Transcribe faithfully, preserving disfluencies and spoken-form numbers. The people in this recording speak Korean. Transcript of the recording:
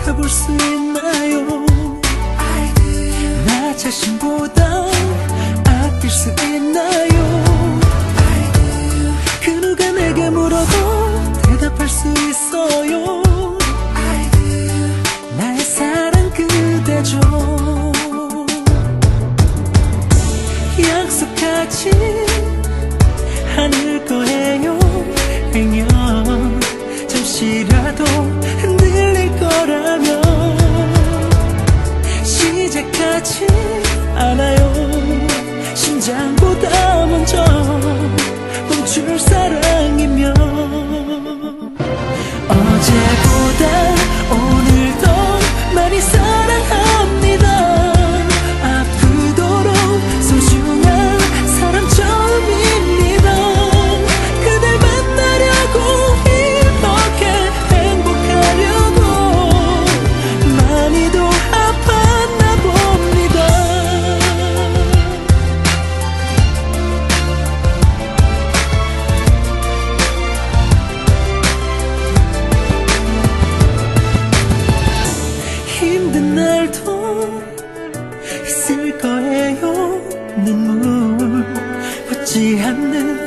해볼 수 있나요? 나 자신보다 아낄 수 있나요? 그 누가 내게 물어도 대답할 수 있어요. 나의 사랑 그대죠. 약속하지 않을 거예요. 행여 잠시라도 흔들릴 거라면 시작하지 않아요. 심장보다 먼저 멈출 사랑이면 어제보다 오늘도 많이 사랑합니다. 아프도록 소중한 사람 처음입니다. 그댈 만나려고 이렇게 행복하려고 많이도 아팠나 봅니다. 힘든 날도 있을 거예요. 눈물 붙지 않는